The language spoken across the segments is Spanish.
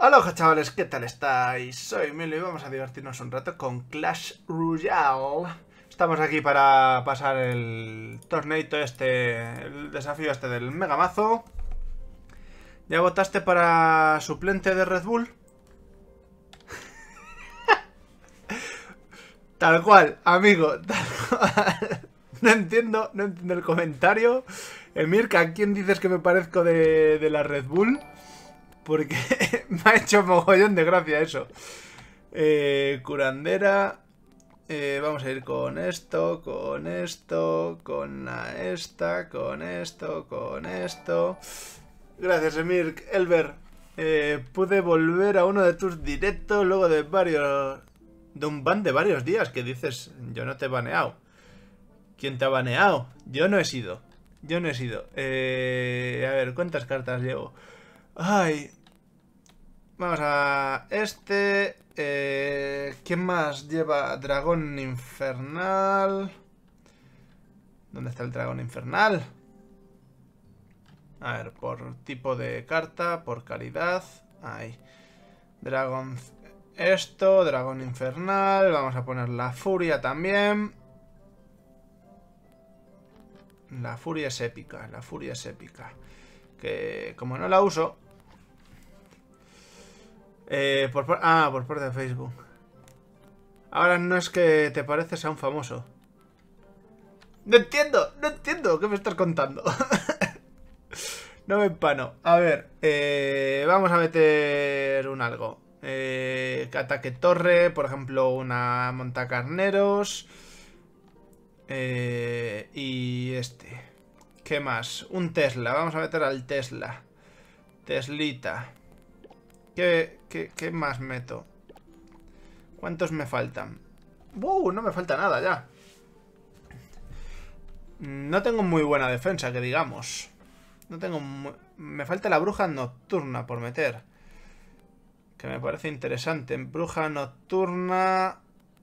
Aloha chavales, ¿qué tal estáis? Soy Milo y vamos a divertirnos un rato con Clash Royale. Estamos aquí para pasar el torneito el desafío del megamazo. ¿Ya votaste para suplente de Red Bull? Tal cual, amigo, tal cual. No entiendo el comentario. Mirka, ¿a quién dices que me parezco de la Red Bull? Porque me ha hecho mogollón de gracia eso. Curandera. Vamos a ir con esto, con esto, con esta, con esto, con esto. Gracias, Emirk. Elber, pude volver a uno de tus directos luego de un ban de varios días. Que dices, yo no te he baneado. ¿Quién te ha baneado? Yo no he sido. Yo no he sido. A ver, ¿cuántas cartas llevo? Ay. Vamos a ¿quién más lleva dragón infernal? ¿Dónde está el dragón infernal? A ver, por tipo de carta, por calidad. Ahí. Dragón... dragón infernal. Vamos a poner la furia también. La furia es épica, la furia es épica. Que como no la uso... por parte de Facebook. Ahora no es que te pareces a un famoso. No entiendo ¿qué me estás contando? No me empano. A ver, vamos a meter un algo. Ataque torre, por ejemplo, una montacarneros. Y ¿qué más? Un Tesla, vamos a meter al Tesla. Teslita. ¿Qué más meto? ¿Cuántos me faltan? No me falta nada ya. No tengo muy buena defensa, que digamos. No tengo... Me falta la bruja nocturna por meter. Que me parece interesante. Bruja nocturna...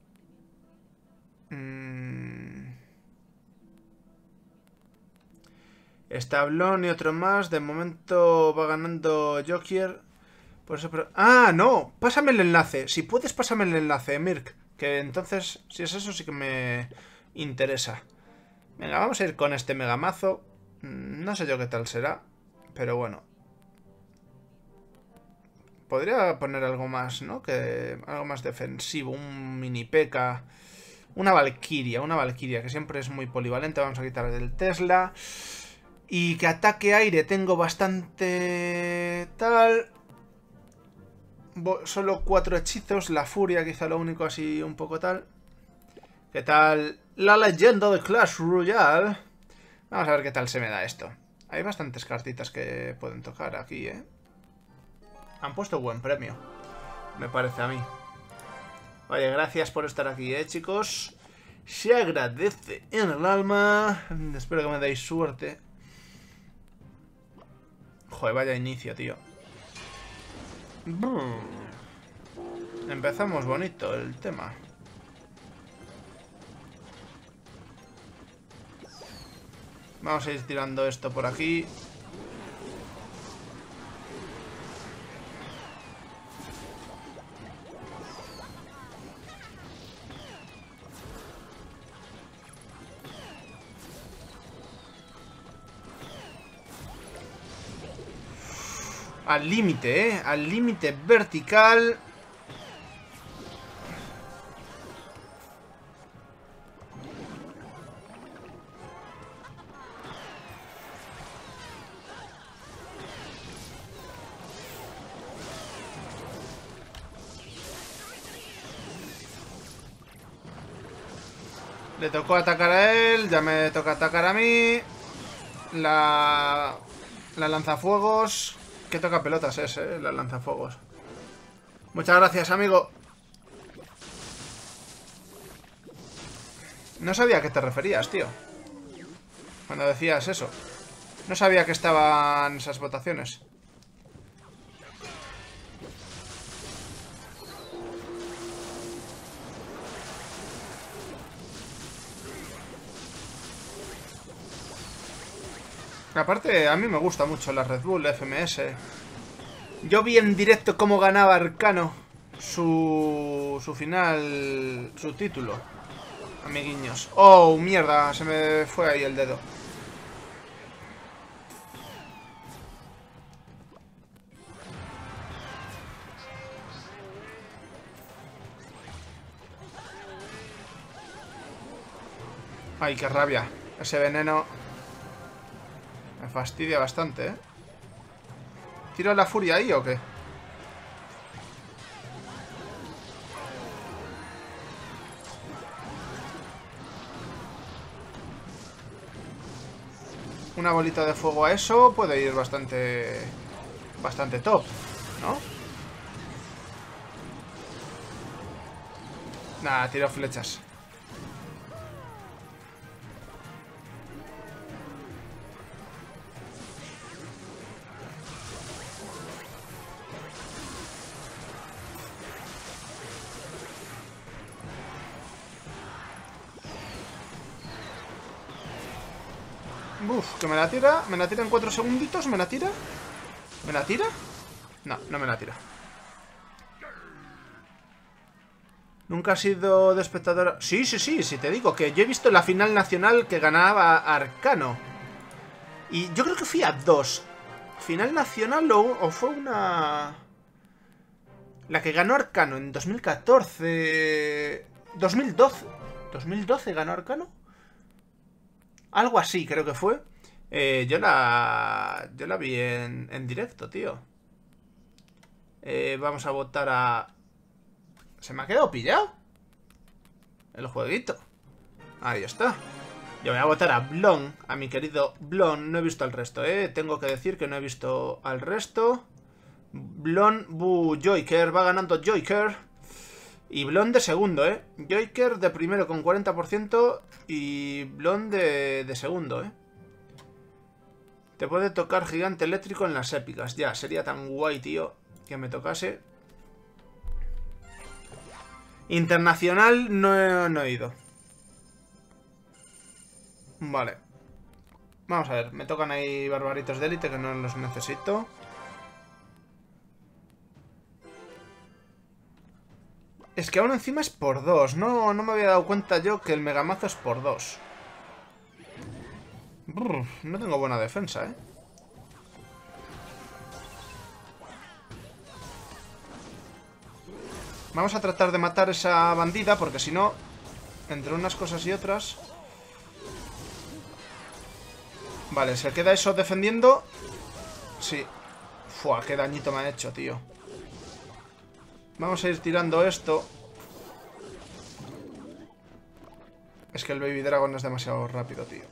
Establón y otro más. De momento va ganando Jokier. Por eso, pero... ¡Ah, no! Pásame el enlace. Si puedes, pásame el enlace, Mirk. Que entonces, si es eso, sí que me interesa. Venga, vamos a ir con este megamazo. No sé yo qué tal será. Pero bueno. Podría poner algo más, ¿no? Algo más defensivo. Un mini P.E.K.K.A. Una Valkyria, que siempre es muy polivalente. Vamos a quitar el Tesla. Y que ataque aire tengo bastante... tal... Solo 4 hechizos. La furia quizá lo único así un poco tal. ¿Qué tal la leyenda de Clash Royale? Vamos a ver qué tal se me da esto. Hay bastantes cartitas que pueden tocar aquí, ¿eh? Han puesto buen premio, me parece a mí. Oye, gracias por estar aquí, chicos. Se agradece en el alma. Espero que me deis suerte. Joder, vaya inicio, tío. Empezamos bonito el tema. Vamos a ir tirando esto por aquí. Al límite, al límite vertical. Le tocó atacar a él, ya me toca atacar a mí. La lanzafuegos. Que toca pelotas es, la lanzafuegos. Muchas gracias, amigo. No sabía a qué te referías, tío. Cuando decías eso. No sabía que estaban esas votaciones. Aparte, a mí me gusta mucho la Red Bull FMS. Yo vi en directo cómo ganaba Arcano su final, su título. Amiguiños. Oh, mierda, se me fue ahí el dedo. Ay, qué rabia. Ese veneno me fastidia bastante, ¿eh? ¿Tiro la furia ahí o qué? Una bolita de fuego a eso puede ir bastante top, ¿no? Nada, tiro flechas. Uf, que me la tira en 4 segunditos, ¿me la tira? ¿Me la tira? No, no me la tira. Nunca has sido de espectador. Sí, te digo que yo he visto la final nacional que ganaba Arcano. Y yo creo que fui a 2. Final nacional o fue una... La que ganó Arcano en 2014... 2012. ¿2012 ganó Arcano? Algo así creo que fue. Yo la vi en directo, tío. Vamos a votar a... ¿Se me ha quedado pillado? El jueguito. Ahí está. Yo voy a votar a Blon, a mi querido Blon. No he visto al resto, tengo que decir que no he visto al resto. Blon, Joyker, va ganando Joyker. Y Blon de segundo, Joyker de primero con 40% y Blon de segundo, Te puede tocar gigante eléctrico en las épicas. Ya, sería tan guay, tío, que me tocase. Internacional no he ido. Vale. Vamos a ver, me tocan ahí barbaritos de élite que no los necesito. Es que aún encima es por 2. No me había dado cuenta yo que el megamazo es por 2. No tengo buena defensa, Vamos a tratar de matar esa bandida, porque si no, entre unas cosas y otras... Vale, ¿se queda eso defendiendo? Sí. Fua, qué dañito me ha hecho, tío. Vamos a ir tirando esto. Es que el Baby Dragon es demasiado rápido, tío.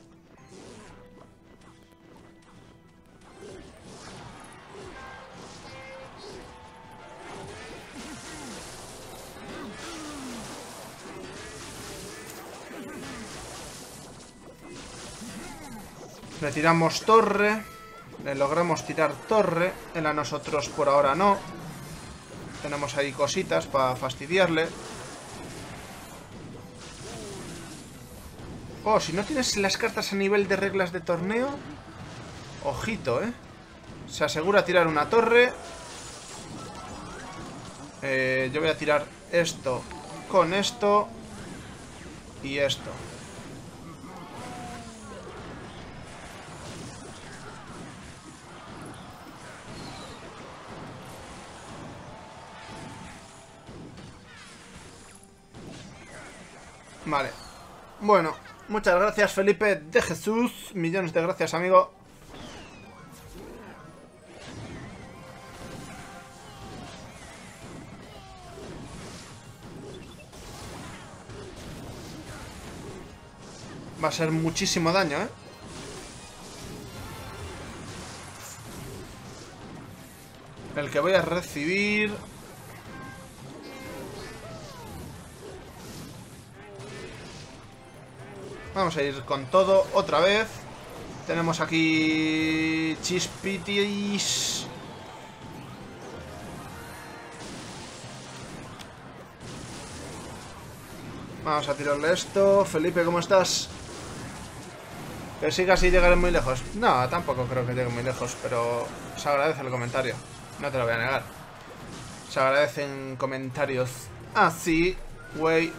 Le tiramos torre. Le logramos tirar torre. Él a nosotros por ahora no. Tenemos ahí cositas para fastidiarle. Oh, si no tienes las cartas a nivel de reglas de torneo... Ojito, Se asegura tirar una torre. Yo voy a tirar esto con esto. Y esto. Vale. Bueno, muchas gracias, Felipe de Jesús. Millones de gracias, amigo. Va a ser muchísimo daño, el que voy a recibir. Vamos a ir con todo otra vez. Tenemos aquí chispitis. Vamos a tirarle esto. Felipe, ¿cómo estás? Que sí, casi llegaré muy lejos. No, tampoco creo que llegue muy lejos, pero se agradece el comentario. No te lo voy a negar. Se agradecen comentarios así, güey.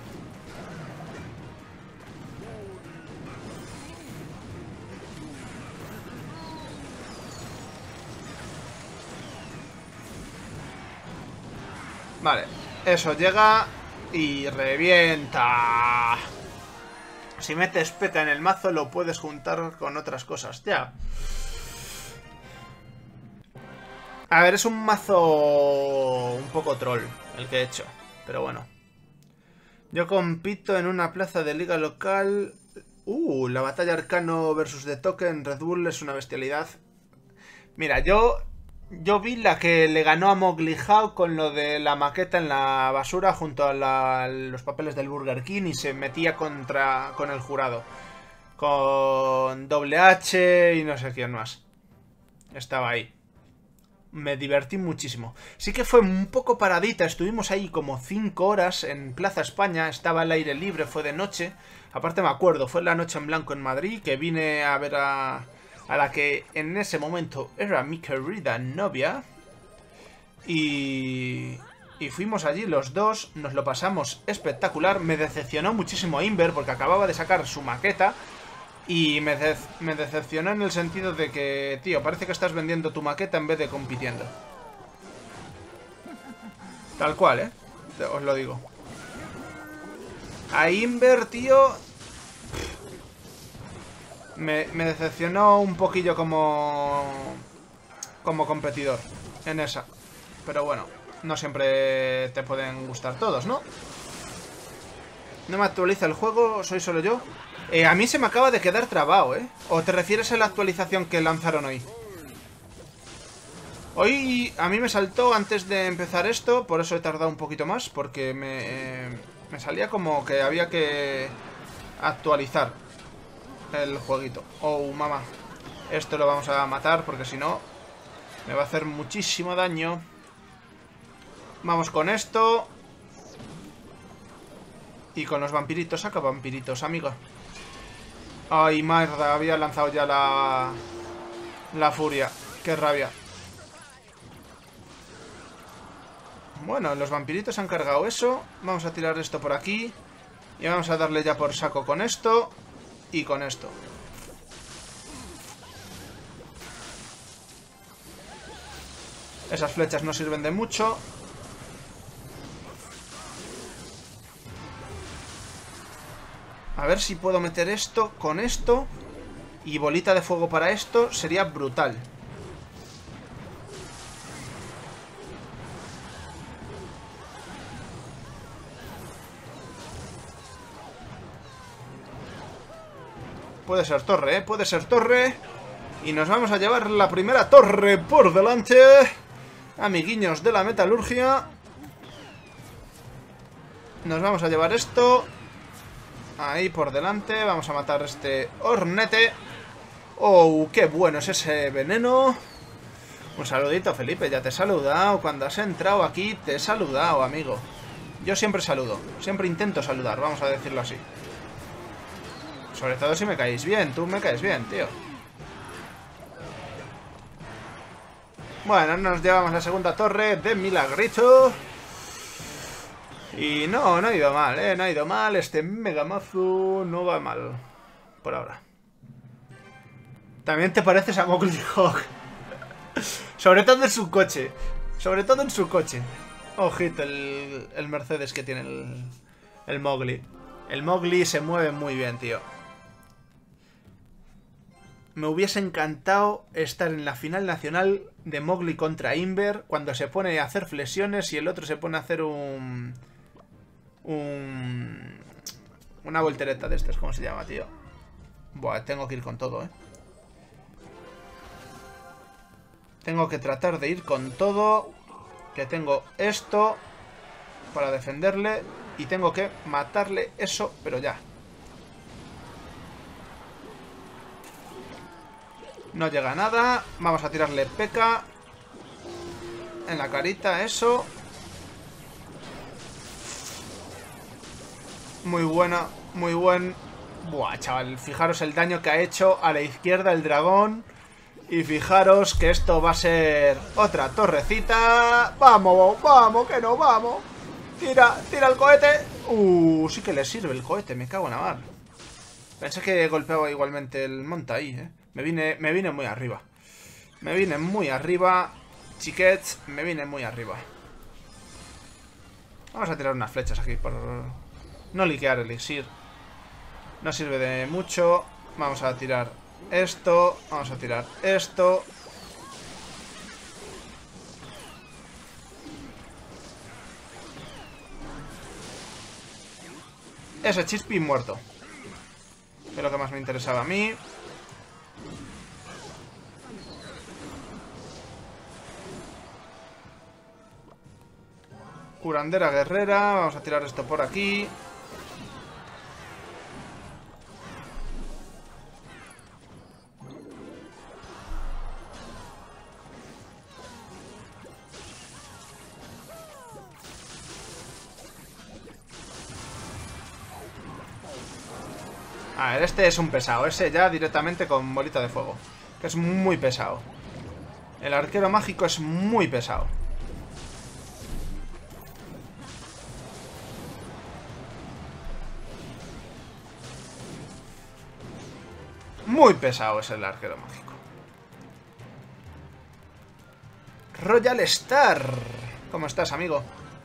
Vale, eso llega y revienta. Si metes P.E.K.K.A en el mazo lo puedes juntar con otras cosas, ya. A ver, es un mazo un poco troll el que he hecho, pero bueno. Yo compito en una plaza de liga local. La batalla Arcano versus The Token Red Bull es una bestialidad. Mira, yo vi la que le ganó a Mowgli How con lo de la maqueta en la basura junto a los papeles del Burger King y se metía con el jurado. Con Double H y no sé quién más. Estaba ahí. Me divertí muchísimo. Sí que fue un poco paradita. Estuvimos ahí como 5 horas en Plaza España. Estaba al aire libre, fue de noche. Aparte me acuerdo, fue la noche en blanco en Madrid, que vine a ver a la que en ese momento era mi querida novia. Y fuimos allí los dos, nos lo pasamos espectacular. Me decepcionó muchísimo Inver porque acababa de sacar su maqueta. Y me decepcionó en el sentido de que, tío, parece que estás vendiendo tu maqueta en vez de compitiendo. Tal cual, ¿eh? Os lo digo. A Inver, tío... Me decepcionó un poquillo como competidor en esa. Pero bueno, no siempre te pueden gustar todos, ¿no? No me actualiza el juego, soy solo yo. A mí se me acaba de quedar trabado, ¿eh? ¿O te refieres a la actualización que lanzaron hoy? Hoy a mí me saltó antes de empezar esto, por eso he tardado un poquito más, porque me salía como que había que actualizar el jueguito. Oh, mamá. Esto lo vamos a matar porque si no me va a hacer muchísimo daño. Vamos con esto. Y con los vampiritos, saca vampiritos, amigo. Ay, mierda, había lanzado ya la furia. Qué rabia. Bueno, los vampiritos han cargado eso. Vamos a tirar esto por aquí. Y vamos a darle ya por saco con esto. Y con esto. Esas flechas no sirven de mucho. A ver si puedo meter esto con esto. Y bolita de fuego para esto. Sería brutal. Puede ser torre, ¿eh? Puede ser torre. Y nos vamos a llevar la primera torre por delante. Amiguiños de la metalurgia. Nos vamos a llevar esto. Ahí por delante. Vamos a matar este hornete. Oh, qué bueno es ese veneno. Un saludito, Felipe. Ya te he saludado. Cuando has entrado aquí te he saludado, amigo. Yo siempre saludo. Siempre intento saludar, vamos a decirlo así. Sobre todo si me caéis bien. Tú me caes bien, tío. Bueno, nos llevamos la segunda torre de milagrito. Y no ha ido mal, no ha ido mal. Este megamazo no va mal. Por ahora. También te pareces a Mowgli Hawk. Sobre todo en su coche. Sobre todo en su coche. Ojito el Mercedes que tiene el Mowgli. El Mowgli se mueve muy bien, tío. Me hubiese encantado estar en la final nacional de Mowgli contra Inver cuando se pone a hacer flexiones y el otro se pone a hacer una voltereta de estas, ¿cómo se llama, tío? Buah, tengo que ir con todo, ¿eh? Tengo que tratar de ir con todo. Que tengo esto para defenderle y tengo que matarle eso, pero ya. No llega a nada. Vamos a tirarle P.E.K.K.A en la carita, eso. Muy buena, muy buen. Buah, chaval, fijaros el daño que ha hecho a la izquierda el dragón. Y fijaros que esto va a ser otra torrecita. ¡Vamos, vamos, que no vamos! ¡Tira, tira el cohete! Sí que le sirve el cohete, me cago en la mar. Pensé que golpeaba igualmente el monta ahí, ¿eh? Me vine muy arriba. Me vine muy arriba, chiquets, me vine muy arriba. Vamos a tirar unas flechas aquí por no liquear el elixir. No sirve de mucho. Vamos a tirar esto. Vamos a tirar esto. Ese Chispy muerto. Que es lo que más me interesaba a mí. Curandera guerrera. Vamos a tirar esto por aquí. A ver, este es un pesado. Ese ya directamente con bolita de fuego. Que es muy pesado. El arquero mágico es muy pesado. Muy pesado es el arquero mágico. Royal Star. ¿Cómo estás, amigo?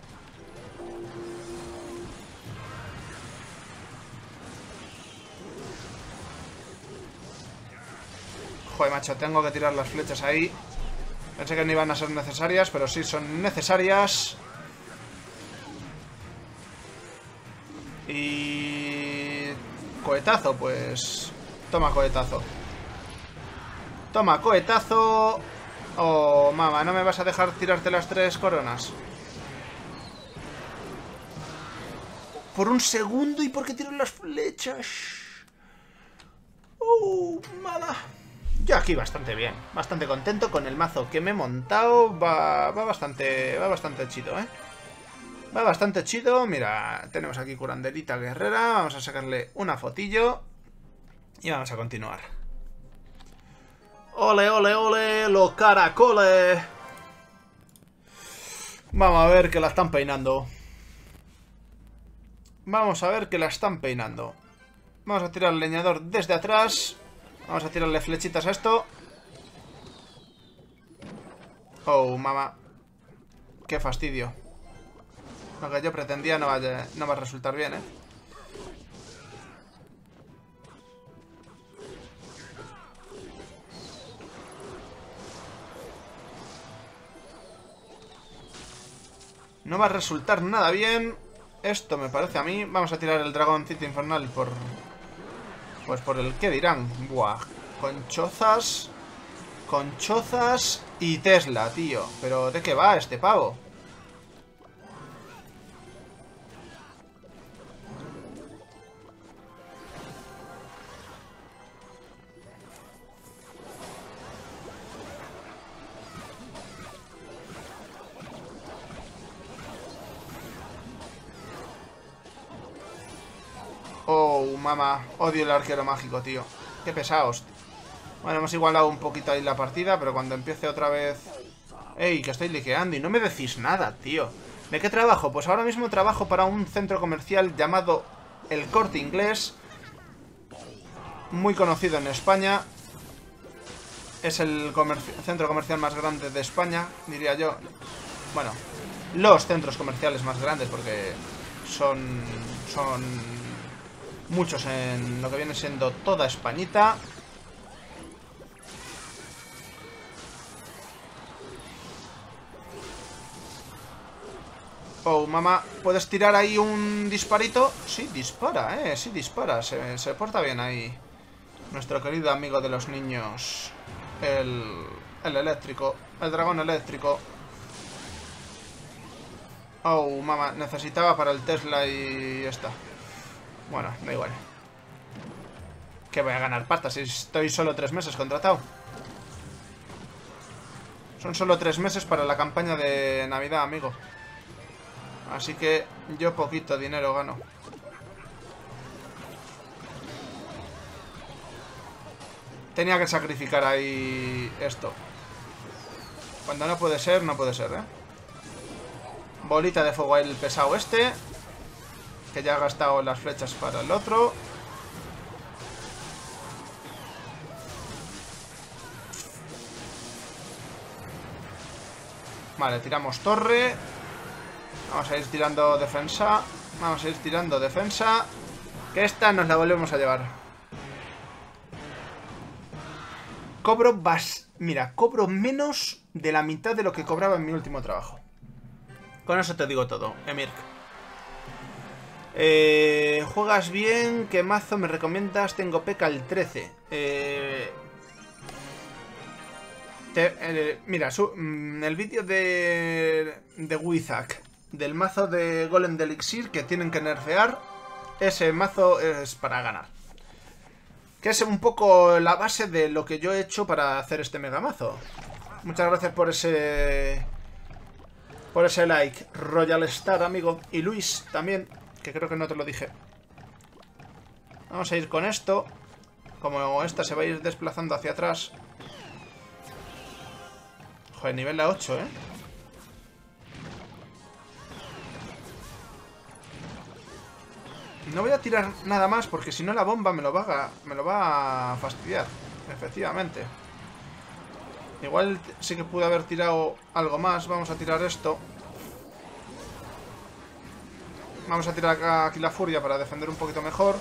Joder, macho, tengo que tirar las flechas ahí. Pensé que no iban a ser necesarias, pero sí son necesarias. Y... cohetazo, pues... Toma cohetazo. Toma cohetazo. Oh, mamá, ¿no me vas a dejar tirarte las 3 coronas? Por un segundo, ¿y por qué tiro las flechas? Mamá. Yo aquí bastante bien, bastante contento con el mazo que me he montado. Va bastante chido, ¿eh? Va bastante chido. Mira, tenemos aquí curanderita guerrera. Vamos a sacarle una fotillo. Y vamos a continuar. ¡Ole, ole, ole! ¡Los caracoles! Vamos a ver que la están peinando. Vamos a ver que la están peinando. Vamos a tirar el leñador desde atrás. Vamos a tirarle flechitas a esto. Oh, mamá. Qué fastidio. Lo que yo pretendía no va a resultar bien, ¿eh? No va a resultar nada bien. Esto me parece a mí. Vamos a tirar el dragoncito infernal por... pues por el que dirán. Buah. Conchozas. Conchozas y Tesla, tío. Pero ¿de qué va este pavo? Oh, mamá. Odio el arquero mágico, tío. Qué pesados. Bueno, hemos igualado un poquito ahí la partida, pero cuando empiece otra vez... ¡Ey, que estoy liqueando! Y no me decís nada, tío. ¿De qué trabajo? Pues ahora mismo trabajo para un centro comercial llamado El Corte Inglés. Muy conocido en España. Es el centro comercial más grande de España, diría yo. Bueno, los centros comerciales más grandes, porque son muchos en lo que viene siendo toda Españita. Oh, mamá, ¿puedes tirar ahí un disparito? Sí, dispara, sí dispara. Se porta bien ahí nuestro querido amigo de los niños. El eléctrico. El dragón eléctrico. Oh, mamá, necesitaba para el Tesla y esta. Bueno, da igual. Que voy a ganar pasta si estoy solo 3 meses contratado. Son solo 3 meses para la campaña de Navidad, amigo. Así que yo poquito dinero gano. Tenía que sacrificar ahí esto. Cuando no puede ser, no puede ser, ¿eh? Bolita de fuego el pesado este. Que ya ha gastado las flechas para el otro. Vale, tiramos torre. Vamos a ir tirando defensa. Vamos a ir tirando defensa. Que esta nos la volvemos a llevar. Mira, cobro menos de la mitad de lo que cobraba en mi último trabajo. Con eso te digo todo, Emirk. ¿Juegas bien? ¿Qué mazo me recomiendas? Tengo P.E.K.K.A. el 13. Mira, el vídeo de Wizak, del mazo de Golem de Elixir que tienen que nerfear, ese mazo es para ganar. Que es un poco la base de lo que yo he hecho para hacer este mega mazo. Muchas gracias por ese like, Royal Star, amigo. Y Luis también, que creo que no te lo dije. Vamos a ir con esto. Como esta se va a ir desplazando hacia atrás. Joder, nivel a 8, ¿eh? No voy a tirar nada más porque si no la bomba me lo va a fastidiar. Efectivamente. Igual sí que pude haber tirado algo más. Vamos a tirar esto. Vamos a tirar aquí la furia para defender un poquito mejor.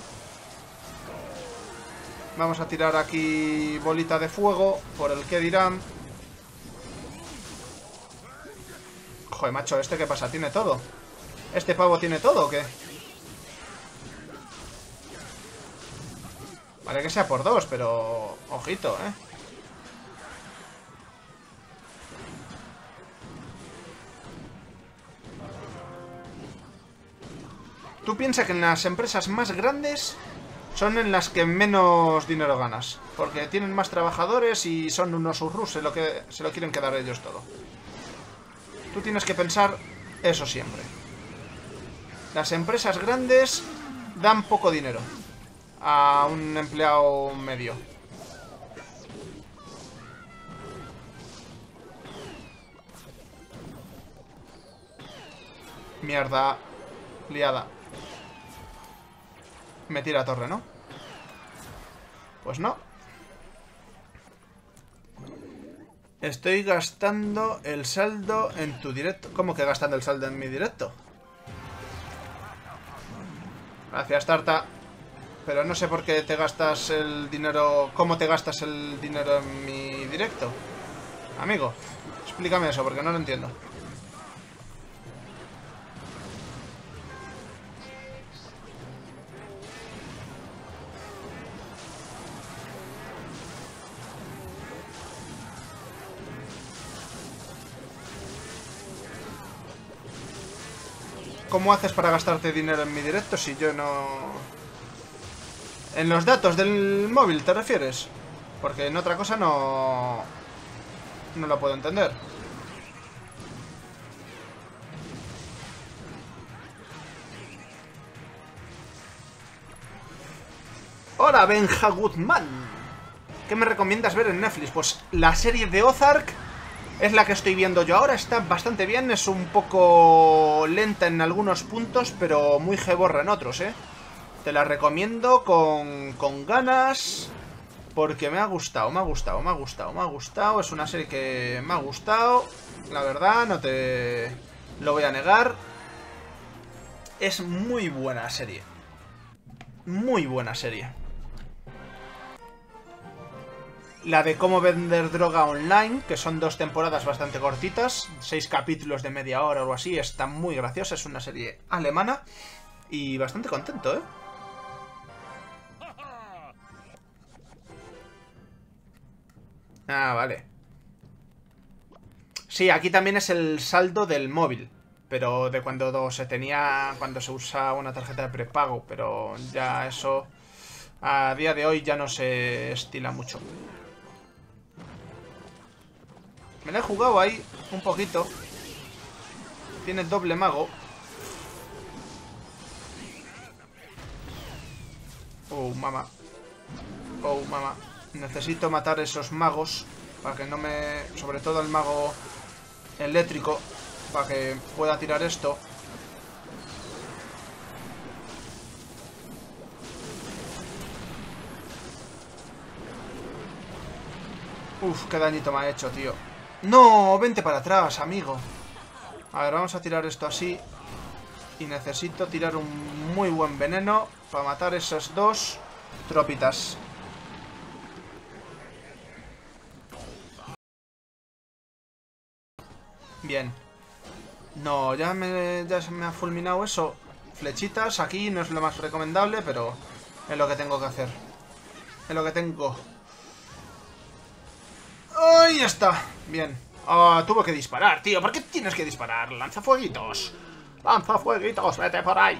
Vamos a tirar aquí bolita de fuego por el que dirán. Joder, macho, ¿este qué pasa? ¿Tiene todo? ¿Este pavo tiene todo o qué? Vale que sea por 2, pero... ojito, ¿eh? Tú piensas que en las empresas más grandes son en las que menos dinero ganas. Porque tienen más trabajadores y son unos urrus, se lo quieren quedar ellos todo. Tú tienes que pensar eso siempre. Las empresas grandes dan poco dinero a un empleado medio. Mierda. Liada. Me tira a torre, ¿no? Pues no. Estoy gastando el saldo en tu directo. ¿Cómo que gastando el saldo en mi directo? Gracias, Tarta. Pero no sé por qué te gastas el dinero... ¿Cómo te gastas el dinero en mi directo? Amigo, explícame eso porque no lo entiendo. ¿Cómo haces para gastarte dinero en mi directo si yo no...? ¿En los datos del móvil te refieres? Porque en otra cosa no lo puedo entender. Hola, Benja Guzmán. ¿Qué me recomiendas ver en Netflix? Pues la serie de Ozark es la que estoy viendo yo ahora. Está bastante bien, es un poco lenta en algunos puntos, pero muy jeborra en otros, ¿eh? Te la recomiendo con ganas, porque me ha gustado, me ha gustado, me ha gustado, me ha gustado. Es una serie que me ha gustado, la verdad, no te lo voy a negar. Es muy buena serie. Muy buena serie. La de cómo vender droga online, que son 2 temporadas bastante cortitas, 6 capítulos de media hora o algo así, está muy graciosa, es una serie alemana y bastante contento, ¿eh? Ah, vale. Sí, aquí también es el saldo del móvil, pero de cuando se usa una tarjeta de prepago, pero ya eso a día de hoy ya no se estila mucho. Me la he jugado ahí un poquito. Tiene doble mago. Oh, mamá. Oh, mamá. Necesito matar esos magos para que no me... Sobre todo el mago eléctrico, para que pueda tirar esto. Uf, qué dañito me ha hecho, tío. No, vente para atrás, amigo. A ver, vamos a tirar esto así. Y necesito tirar un muy buen veneno para matar esas dos tropitas. Bien. No, ya se me ha fulminado eso. Flechitas aquí no es lo más recomendable, pero es lo que tengo que hacer. Es lo que tengo. ¡Ahí está! Bien. Tuve que disparar, tío. ¿Por qué tienes que disparar? ¡Lanzafueguitos! ¡Lanzafueguitos! ¡Vete por ahí!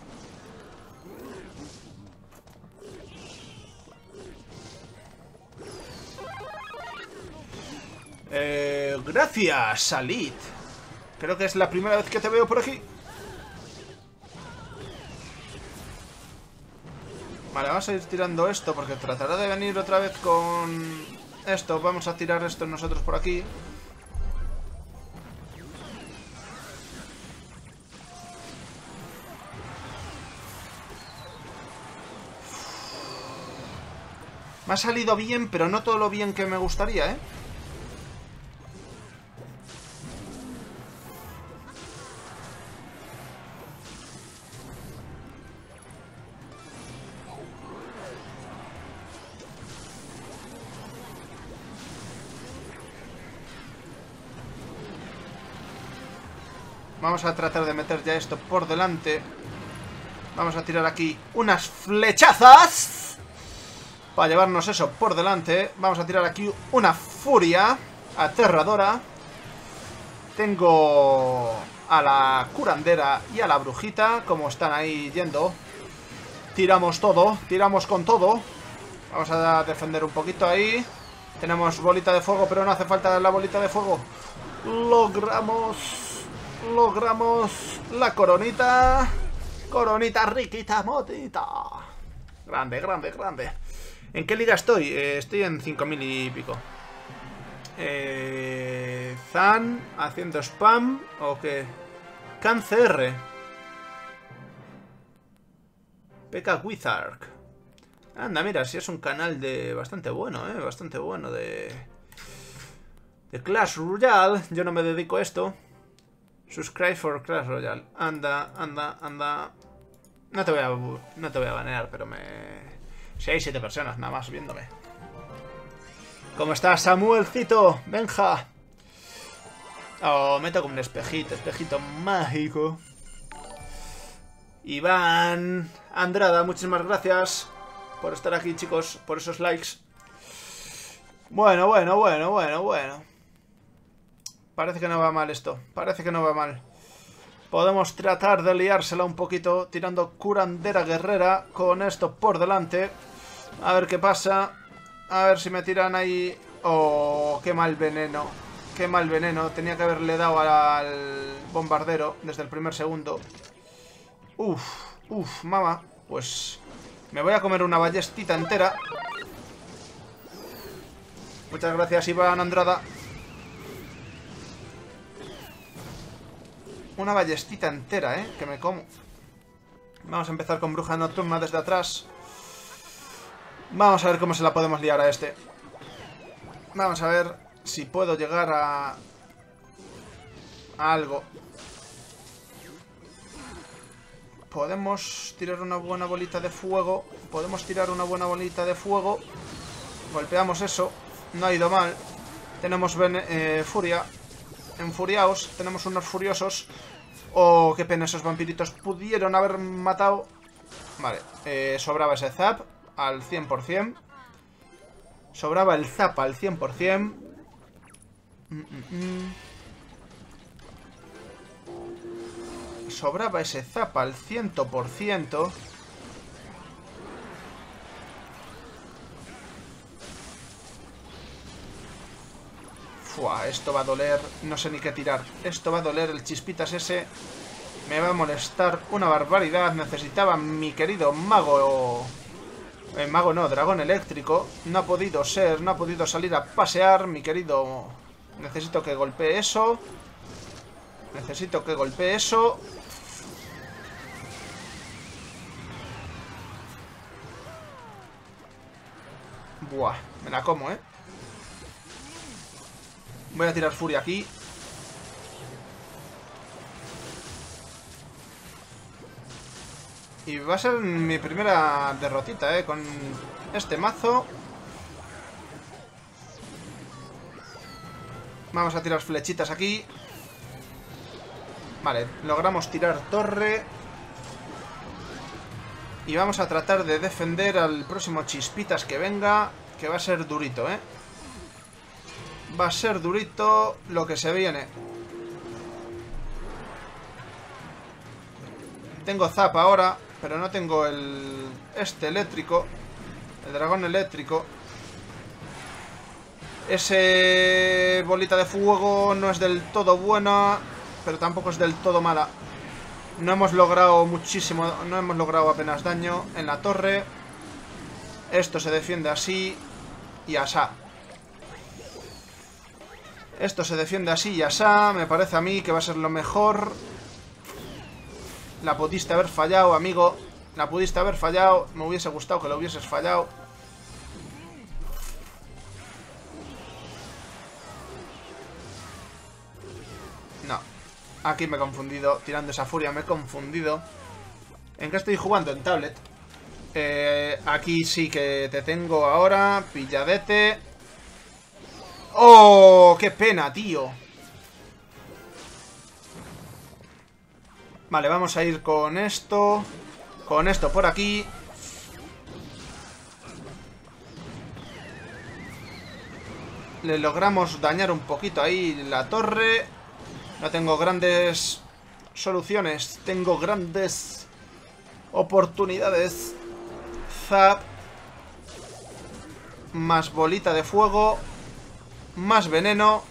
Gracias, Salit. Creo que es la primera vez que te veo por aquí. Vale, vamos a ir tirando esto porque tratará de venir otra vez con esto. Vamos a tirar esto nosotros por aquí. Me ha salido bien, pero no todo lo bien que me gustaría, ¿eh? Vamos a tratar de meter ya esto por delante. Vamos a tirar aquí unas flechazas para llevarnos eso por delante. Vamos a tirar aquí una furia aterradora. Tengo a la curandera y a la brujita, como están ahí yendo. Tiramos todo, tiramos con todo. Vamos a defender un poquito ahí. Tenemos bolita de fuego, pero no hace falta la bolita de fuego. Logramos la coronita. Coronita riquita, motita. Grande, grande, grande. ¿En qué liga estoy? Estoy en 5000 y pico. Zan haciendo spam. ¿O qué? CanCR. P.K. Wizard. Anda, mira, si es un canal de bastante bueno, bastante bueno de Clash Royale. Yo no me dedico a esto. Subscribe for Clash Royale. Anda, anda, anda. No te voy a banear, pero si hay 7 personas nada más viéndome. ¿Cómo estás, Samuelcito? Benja. Oh, me toca un espejito mágico. Iván Andrada, muchísimas gracias por estar aquí, chicos, por esos likes. Bueno. Parece que no va mal esto. Parece que no va mal. Podemos tratar de liársela un poquito tirando curandera guerrera con esto por delante. A ver qué pasa. A ver si me tiran ahí. Oh, qué mal veneno. Qué mal veneno. Tenía que haberle dado al bombardero desde el primer segundo. Uf, mamá. Pues me voy a comer una ballestita entera. Muchas gracias, Iván Andrada. Una ballestita entera, que me como. Vamos a empezar con bruja nocturna desde atrás. Vamos a ver cómo se la podemos liar a este. Vamos a ver si puedo llegar a algo. Podemos tirar una buena bolita de fuego. Golpeamos eso. No ha ido mal. Tenemos furia. Enfuriaos. Tenemos unos furiosos. Oh, qué pena, esos vampiritos pudieron haber matado. Vale, sobraba ese zap al 100%. Sobraba el zap al 100%. Sobraba ese zap al 100%. Fua, esto va a doler. No sé ni qué tirar. Esto va a doler. El chispitas ese me va a molestar una barbaridad. Necesitaba mi querido mago Mago no, dragón eléctrico. No ha podido ser, no ha podido salir a pasear, mi querido. Necesito que golpee eso. Necesito que golpee eso. Buah, me la como, ¿eh? Voy a tirar furia aquí. Y va a ser mi primera derrotita, ¿eh? Con este mazo. Vamos a tirar flechitas aquí. Vale, logramos tirar torre. Y vamos a tratar de defender al próximo chispitas que venga. Que va a ser durito, ¿eh? Va a ser durito lo que se viene. Tengo zap ahora, pero no tengo este eléctrico. El dragón eléctrico. Ese bolita de fuego no es del todo buena, pero tampoco es del todo mala. No hemos logrado muchísimo, no hemos logrado apenas daño en la torre. Esto se defiende así y asá. Esto se defiende así y asá. Me parece a mí que va a ser lo mejor. La pudiste haber fallado, amigo. La pudiste haber fallado. Me hubiese gustado que lo hubieses fallado. No. Aquí me he confundido. Tirando esa furia me he confundido. ¿En qué estoy jugando? En tablet. Aquí sí que te tengo ahora. Pilladete. ¡Oh! ¡Qué pena, tío! Vale, vamos a ir con esto. Con esto por aquí. Le logramos dañar un poquito ahí la torre. No tengo grandes soluciones. Tengo grandes oportunidades. Zap. Más bolita de fuego. Más veneno.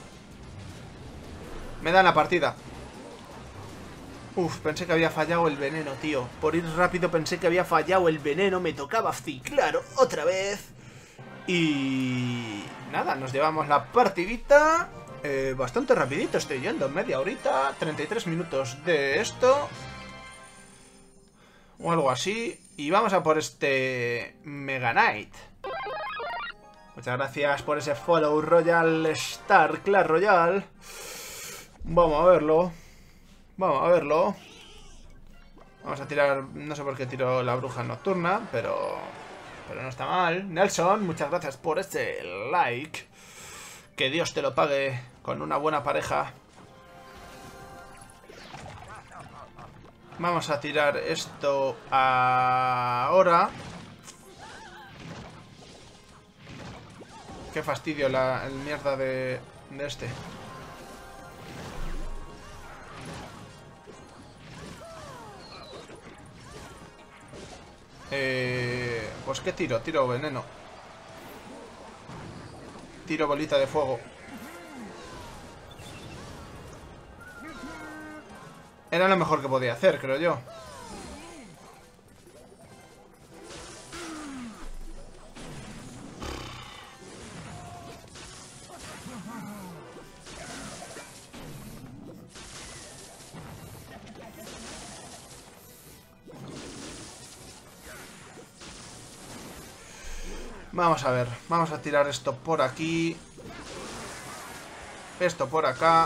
Me dan la partida. Uf, pensé que había fallado el veneno, tío. Por ir rápido pensé que había fallado el veneno. Me tocaba ciclar otra vez. Y... nada, nos llevamos la partidita. Bastante rapidito estoy yendo. Media horita, 33 minutos de esto. O algo así. Y vamos a por este Mega Knight. Muchas gracias por ese follow, Royal Star Clash Royale. Vamos a verlo. Vamos a verlo. Vamos a tirar... no sé por qué tiro la bruja nocturna, pero no está mal. Nelson, muchas gracias por ese like. Que Dios te lo pague con una buena pareja. Vamos a tirar esto ahora. Qué fastidio el mierda de este. Pues qué tiro, tiro veneno. Tiro bolita de fuego. Era lo mejor que podía hacer, creo yo. Vamos a ver, vamos a tirar esto por aquí. Esto por acá.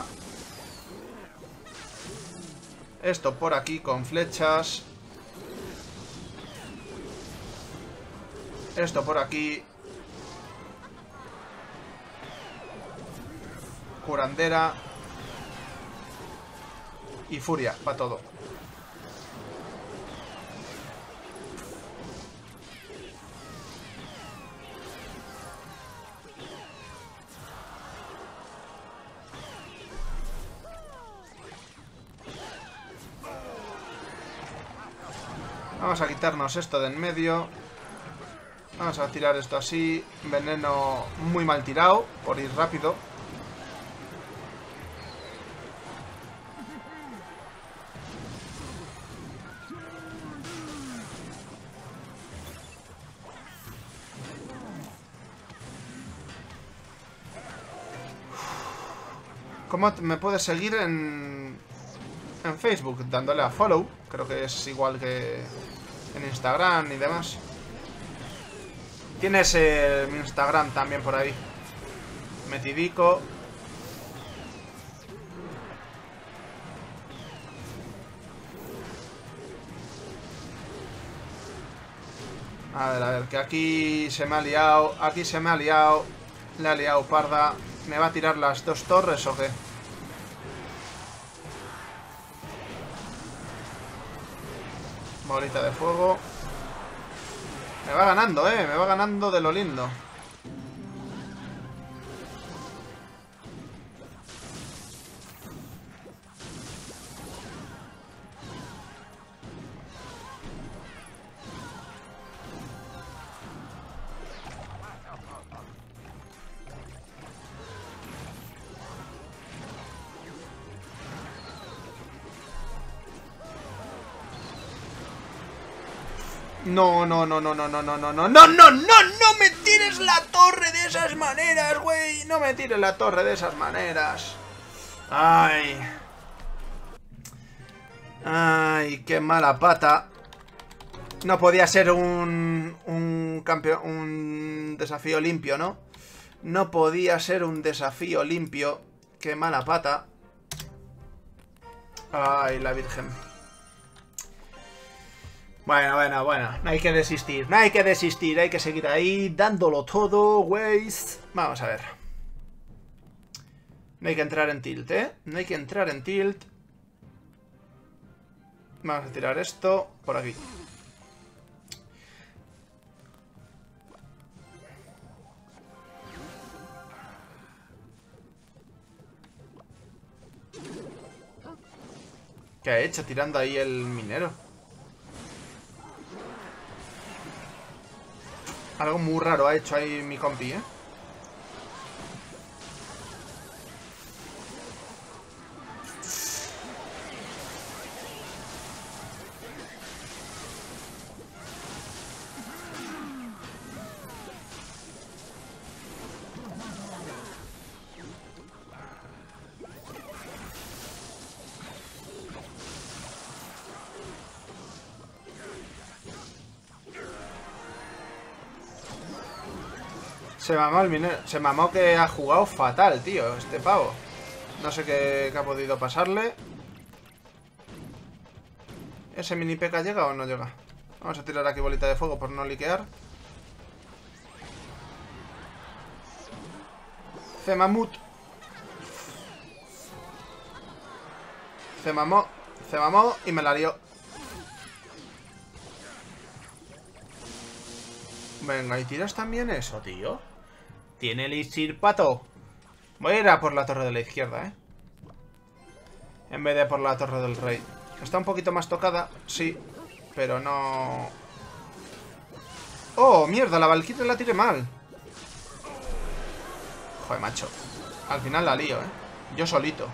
Esto por aquí con flechas. Esto por aquí. Curandera. Y furia, para todo. Vamos a quitarnos esto de en medio. Vamos a tirar esto así. Veneno muy mal tirado, por ir rápido. ¿Cómo me puedes seguir en Facebook? Dándole a follow. Creo que es igual que en Instagram y demás. Tienes mi Instagram también por ahí. Metidico. A ver, que aquí se me ha liado. Aquí se me ha liado. Le ha liado parda. ¿Me va a tirar las dos torres o qué? Bolita de fuego. Me va ganando, me va ganando de lo lindo. No, no, no, no, no, no, no, no, no, no, no, no, no me tires la torre de esas maneras, güey. No me tires la torre de esas maneras. Ay. Ay, qué mala pata. No podía ser un campeón, un desafío limpio, ¿no? No podía ser un desafío limpio. Qué mala pata. Ay, la virgen. Bueno, no hay que desistir, no hay que desistir, hay que seguir ahí, dándolo todo, güey. Vamos a ver. No hay que entrar en tilt, no hay que entrar en tilt. Vamos a tirar esto por aquí. ¿Qué ha hecho tirando ahí el minero? Algo muy raro ha hecho ahí mi compi, Se mamó el minero. Se mamó que ha jugado fatal, tío, este pavo. No sé qué ha podido pasarle. ¿Ese mini P.K. llega o no llega? Vamos a tirar aquí bolita de fuego por no liquear. Cemamut. Se mamó y me la lió. Venga, ¿y tiras también eso, tío? Tiene elixir pato. Voy a ir a por la torre de la izquierda, en vez de por la torre del rey. Está un poquito más tocada, sí, pero no... ¡Oh, mierda! La Valkyrie la tiré mal. Joder, macho. Al final la lío, yo solito.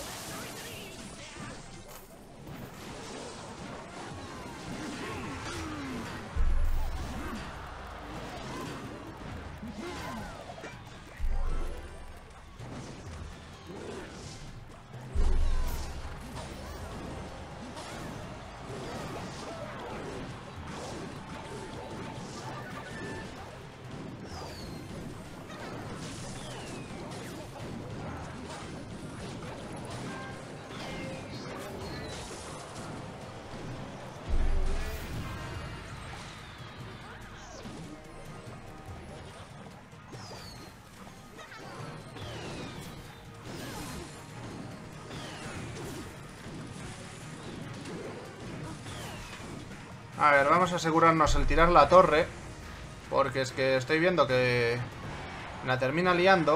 A ver, vamos a asegurarnos el tirar la torre. Porque es que estoy viendo que la termina liando.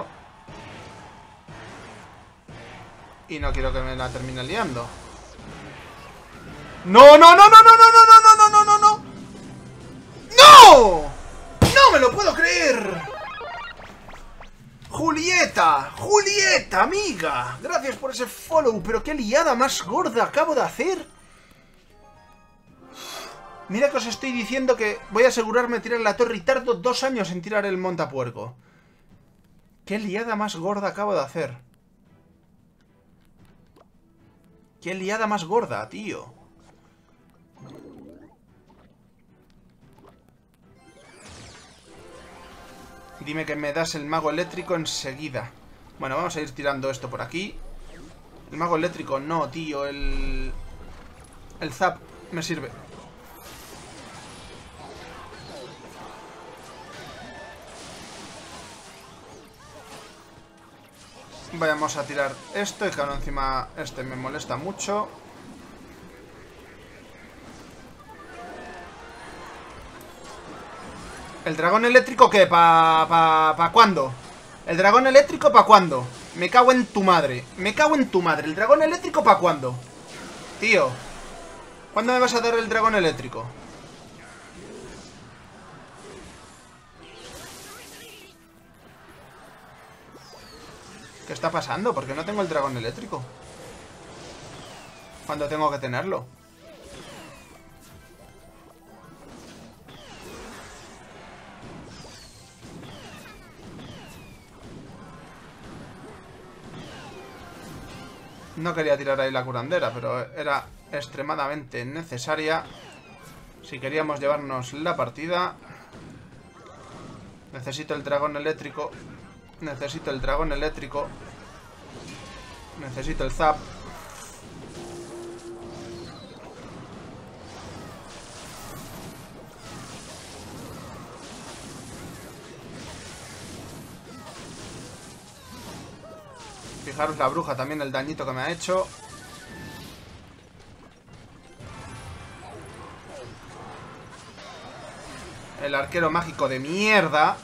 Y no quiero que me la termine liando. ¡No, no, no, no, no, no, no, no, no, no, no, no! ¡No! ¡No me lo puedo creer! ¡Julieta! ¡Julieta, amiga! Gracias por ese follow, pero qué liada más gorda acabo de hacer. Mira que os estoy diciendo que voy a asegurarme de tirar la torre y tardo 2 años en tirar el montapuerco. Qué liada más gorda acabo de hacer. ¡Qué liada más gorda, tío! Dime que me das el mago eléctrico enseguida. Bueno, vamos a ir tirando esto por aquí. El mago eléctrico no, tío. El zap me sirve. Vayamos a tirar esto. Y claro, encima este me molesta mucho. ¿El dragón eléctrico qué? ¿Pa cuándo? ¿El dragón eléctrico pa' cuándo? Me cago en tu madre. Me cago en tu madre. ¿El dragón eléctrico pa' cuándo? Tío. ¿Cuándo me vas a dar el dragón eléctrico? ¿Qué está pasando? ¿Por qué no tengo el dragón eléctrico? ¿Cuándo tengo que tenerlo? No quería tirar ahí la curandera, pero era extremadamente necesaria si queríamos llevarnos la partida. Necesito el dragón eléctrico. Necesito el dragón eléctrico. Necesito el zap. Fijaros la bruja también, el dañito que me ha hecho. El arquero mágico de mierda.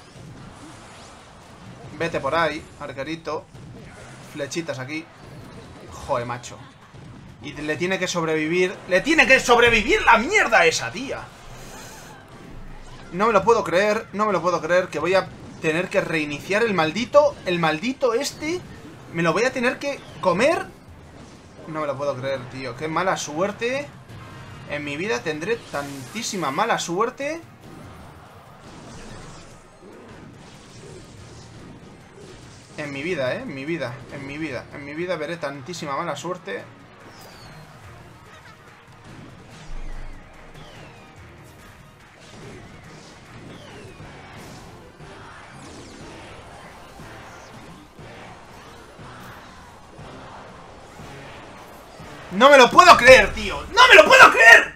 Vete por ahí, arquerito. Flechitas aquí. Joder, macho. Y le tiene que sobrevivir. ¡Le tiene que sobrevivir la mierda esa, tía! No me lo puedo creer. No me lo puedo creer que voy a tener que reiniciar el maldito. El maldito este. Me lo voy a tener que comer. No me lo puedo creer, tío. Qué mala suerte. En mi vida tendré tantísima mala suerte. En mi vida, en mi vida. En mi vida. En mi vida veré tantísima mala suerte. ¡No me lo puedo creer, tío! ¡No me lo puedo creer!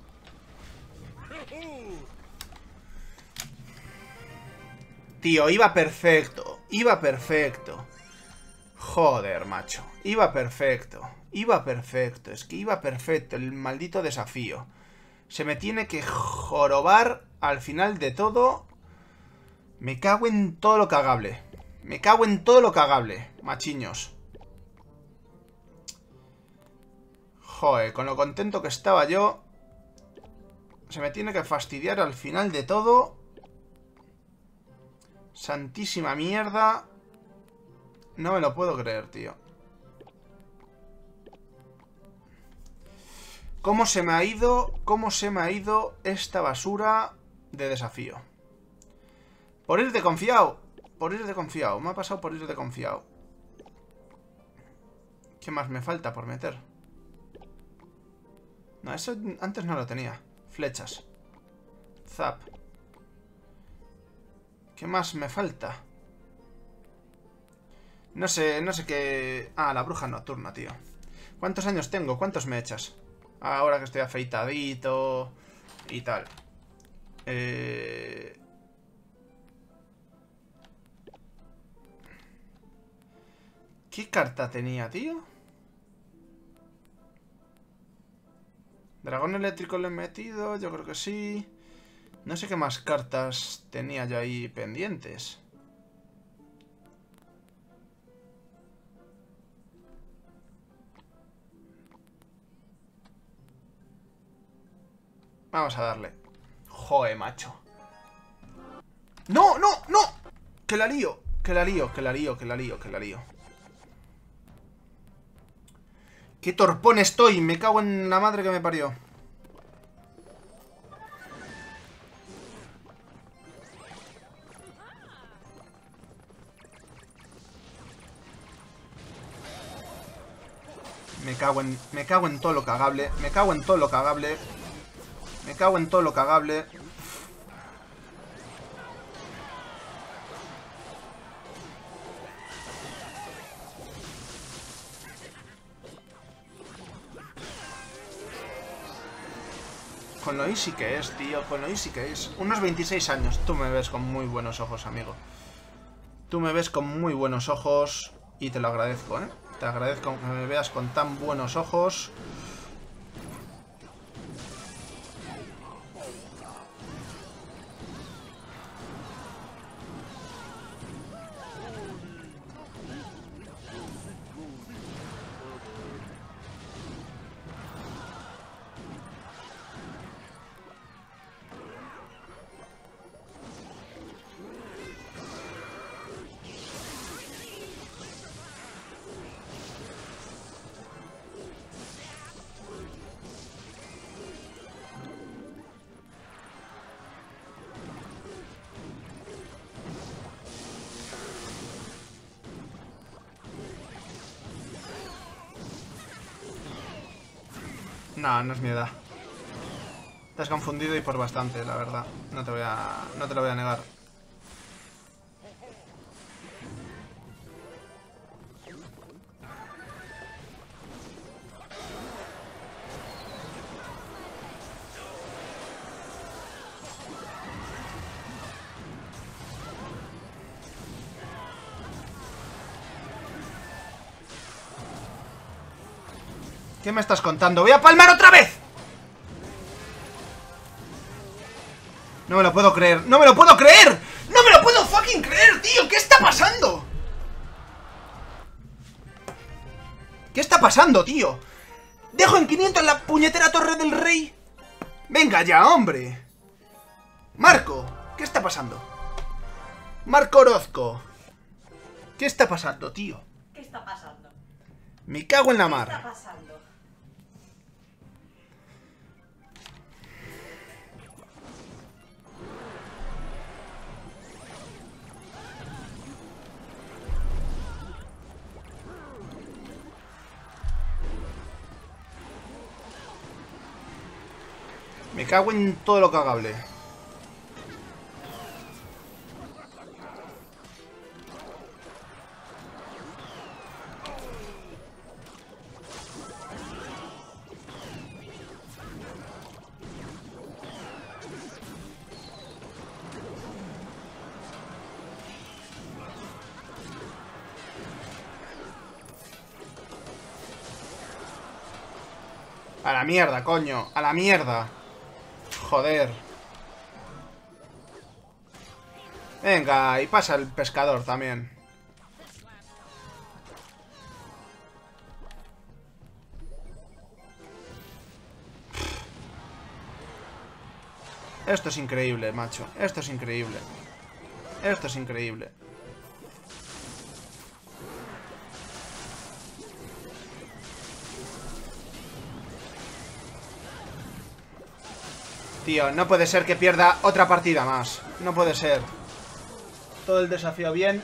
Tío, iba perfecto. Iba perfecto. Joder, macho. Iba perfecto. Iba perfecto. Es que iba perfecto el maldito desafío. Se me tiene que jorobar al final de todo. Me cago en todo lo cagable. Me cago en todo lo cagable, machiños. Joder, con lo contento que estaba yo. Se me tiene que fastidiar al final de todo. Santísima mierda. No me lo puedo creer, tío. ¿Cómo se me ha ido? ¿Cómo se me ha ido esta basura de desafío? Por ir de confiado. Por ir de confiado. Me ha pasado por ir de confiado. ¿Qué más me falta por meter? No, eso antes no lo tenía. Flechas. Zap. ¿Qué más me falta? No sé qué... Ah, la bruja nocturna, tío. ¿Cuántos años tengo? ¿Cuántos me echas? Ahora que estoy afeitadito y tal. ¿Qué carta tenía, tío? Dragón eléctrico le he metido, yo creo que sí. No sé qué más cartas tenía yo ahí pendientes. Vamos a darle. Joder, macho. ¡No, no, no! ¡Que la lío! ¡Que la lío, que la lío, que la lío, que la lío! ¡Qué torpón estoy! Me cago en la madre que me parió. Me cago en todo lo cagable. Me cago en todo lo cagable. Me cago en todo lo cagable. Con lo easy que es, tío. Con lo easy que es. Unos 26 años. Tú me ves con muy buenos ojos, amigo. Tú me ves con muy buenos ojos. Y te lo agradezco, ¿eh? Te agradezco que me veas con tan buenos ojos. No, no es mi edad. Te has confundido y por bastante, la verdad. No te lo voy a negar. ¿Qué me estás contando? ¡Voy a palmar otra vez! No me lo puedo creer. ¡No me lo puedo creer! ¡No me lo puedo fucking creer, tío! ¿Qué está pasando? ¿Qué está pasando, tío? ¡Dejo en 500 la puñetera Torre del Rey! ¡Venga ya, hombre! Marco, ¿qué está pasando? Marco Orozco. ¿Qué está pasando, tío? ¿Qué está pasando? Me cago en la ¿Qué mar. está pasando? Me cago en todo lo cagable. A la mierda, coño. A la mierda. Joder. Venga, y pasa el pescador también. Esto es increíble, macho. Esto es increíble. Esto es increíble. Tío, no puede ser que pierda otra partida más. No puede ser. Todo el desafío bien.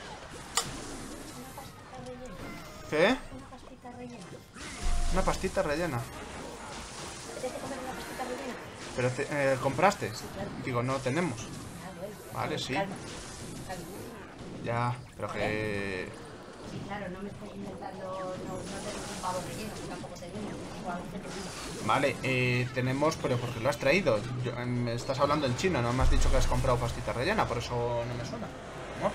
¿Qué? Una pastita rellena. Una pastita rellena. ¿Tienes que comer una pastita rellena? Pero ¿compraste? Sí, claro. Digo, no tenemos. Ah, bueno. Vale, sí. Calma. Calma. Ya, pero que... Sí, claro, no me estoy inventando, no tengo un pavo relleno, que tampoco tenemos. O a veces tenemos. Vale, tenemos, pero ¿por qué lo has traído? Me estás hablando en chino, no me has dicho que has comprado pastita rellena, por eso no me suena. ¿No?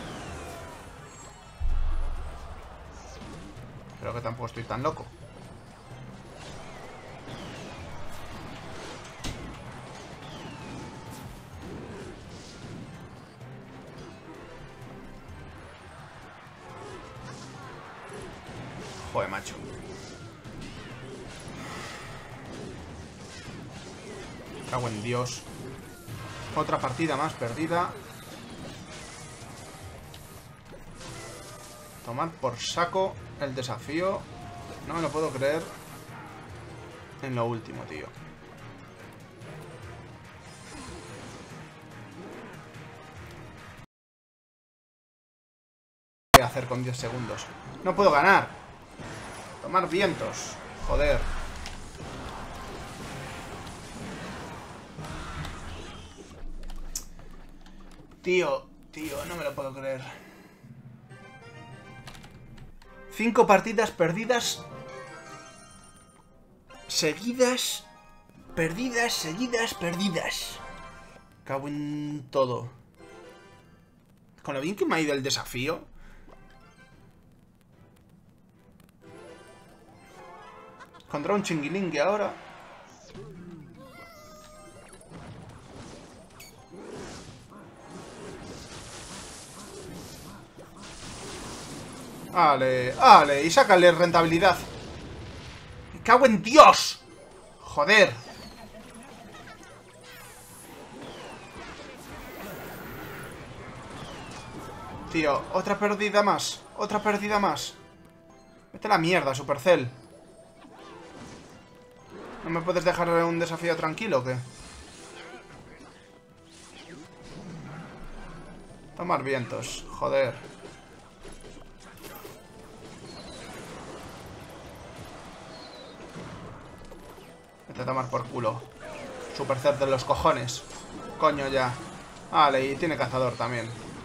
Creo que tampoco estoy tan loco. Joder, macho. Cago en Dios. Otra partida más perdida. Tomar por saco el desafío. No me lo puedo creer. En lo último, tío. ¿Qué voy a hacer con 10 segundos? No puedo ganar. Tomar vientos. Joder. Tío, no me lo puedo creer. 5 partidas perdidas. Seguidas. Perdidas. Cago en todo. Con lo bien que me ha ido el desafío. Contra un chinguilingue ahora. Ale, y sácale rentabilidad. ¡Me cago en Dios! Joder. Tío, otra pérdida más. Vete a la mierda, Supercell. ¿No me puedes dejar un desafío tranquilo o qué? Tomar vientos, joder. Vete a tomar por culo. Supercell de los cojones. Coño ya. Vale, y tiene cazador también.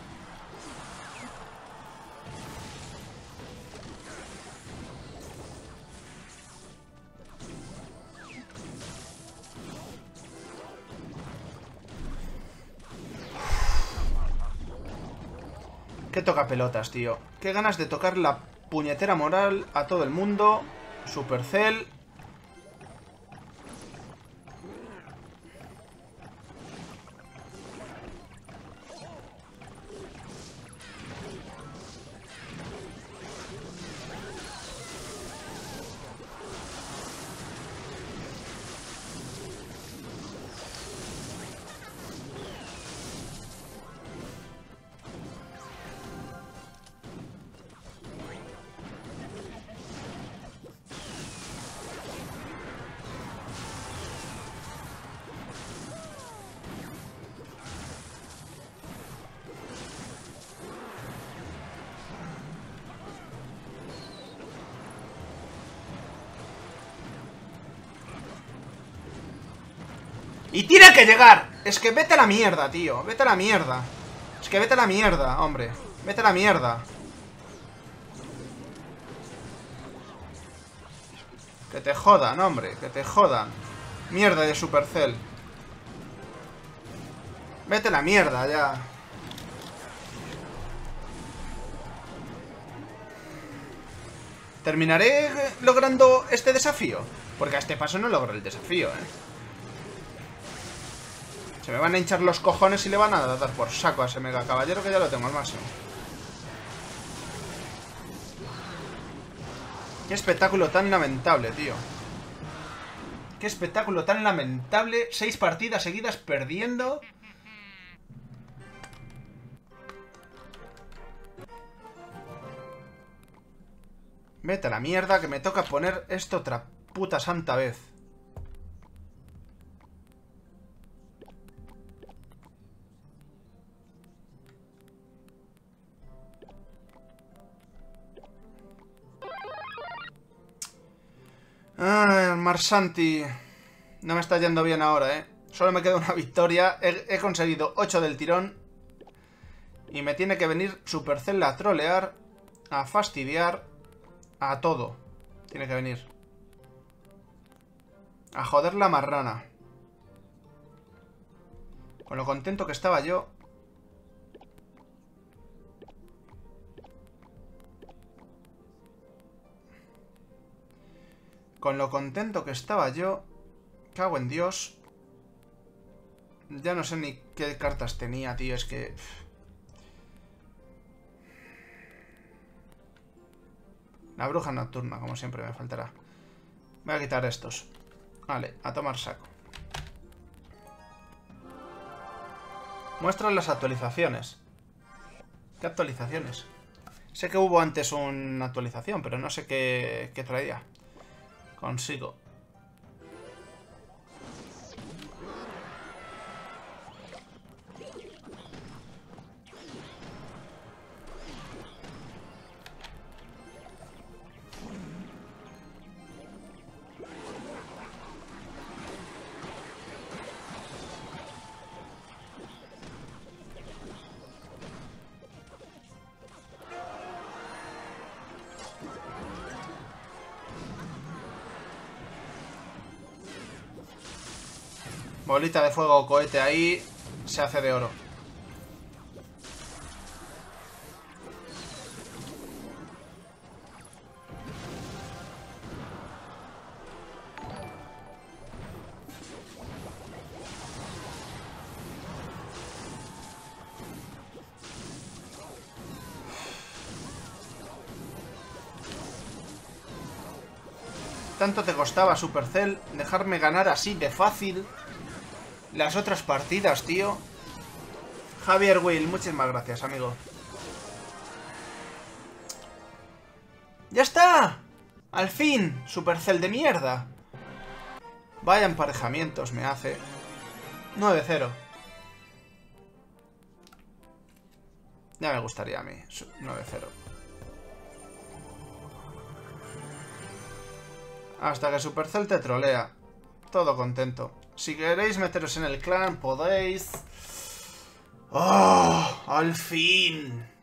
¿Qué toca pelotas, tío? Qué ganas de tocar la puñetera moral a todo el mundo. Supercell. ¡Y tiene que llegar! Es que vete a la mierda, tío. Vete a la mierda. Es que vete a la mierda, hombre. Vete a la mierda. Que te jodan, hombre. Que te jodan. Mierda de Supercell. Vete a la mierda, ya. ¿Terminaré logrando este desafío? Porque a este paso no logro el desafío, Se me van a hinchar los cojones y le van a dar por saco a ese mega caballero que ya lo tengo al máximo. Qué espectáculo tan lamentable, tío. Qué espectáculo tan lamentable. 6 partidas seguidas perdiendo. Vete a la mierda que me toca poner esto otra puta santa vez. Ah, Marsanti. No me está yendo bien ahora, Solo me queda una victoria. He conseguido 8 del tirón. Y me tiene que venir Supercell a trolear, a fastidiar, a todo. Tiene que venir. A joder la marrana. Con lo contento que estaba yo. Con lo contento que estaba yo. Cago en Dios. Ya no sé ni qué cartas tenía, tío. Es que... La bruja nocturna, como siempre, me faltará. Voy a quitar estos. Vale, a tomar saco. Muestran las actualizaciones. ¿Qué actualizaciones? Sé que hubo antes una actualización, pero no sé qué traía. Consigo. Bolita de fuego o cohete ahí. Se hace de oro. Tanto te costaba, Supercell, dejarme ganar así de fácil las otras partidas, tío. Javier Will, muchísimas gracias, amigo. ¡Ya está! ¡Al fin! Supercell de mierda. Vaya emparejamientos me hace. 9-0. Ya me gustaría a mí. 9-0. Hasta que Supercell te trolea. Todo contento. Si queréis meteros en el clan, podéis. ¡Oh! ¡Al fin!